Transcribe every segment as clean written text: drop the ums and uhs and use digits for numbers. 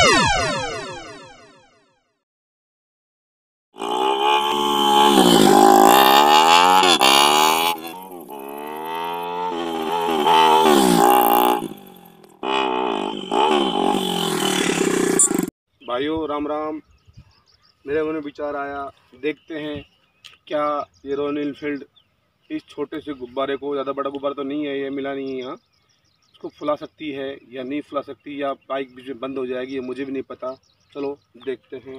भाइयों राम राम। मेरे मन में विचार आया, देखते हैं क्या ये रॉयल एनफील्ड इस छोटे से गुब्बारे को, ज़्यादा बड़ा गुब्बारा तो नहीं है, ये मिला नहीं है यहाँ, इसको फुला सकती है या नहीं फुला सकती, या बाइक बीच में बंद हो जाएगी, ये मुझे भी नहीं पता। चलो देखते हैं।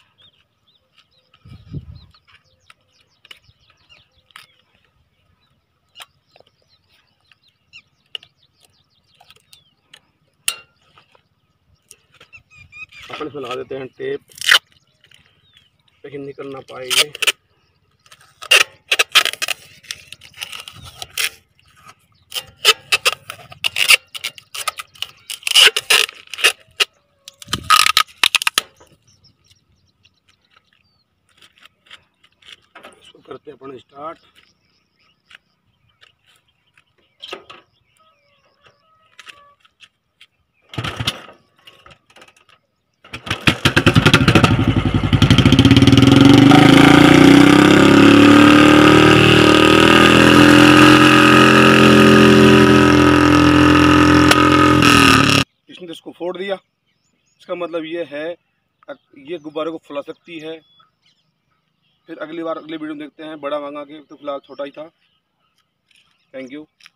अपन इसमें लगा देते हैं टेप, लेकिन निकल ना पाएगी। इसको करते हैं अपन स्टार्ट। इसने तो इसको फोड़ दिया। इसका मतलब ये है ये गुब्बारे को फुला सकती है। फिर अगली वीडियो में देखते हैं, बड़ा मंगा के, तो फिलहाल छोटा ही था। Thank you.